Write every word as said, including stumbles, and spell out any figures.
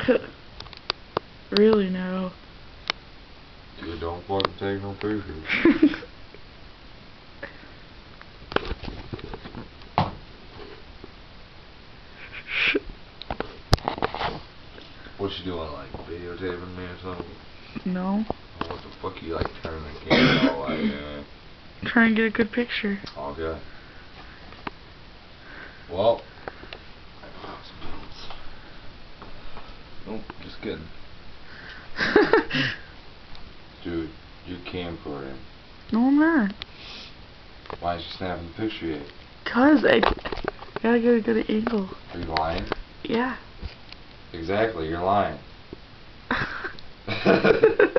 Really now. Dude, don't fucking take no pictures. What you doing, like videotaping me or something? No. What the fuck you like turning the camera all like that? Trying to get a good picture. Okay. Well. Nope, just kidding. Dude, you're camcording. No, I'm not. Why aren't you snapping the picture yet? Cause I gotta get a good angle. Are you lying? Yeah. Exactly, you're lying.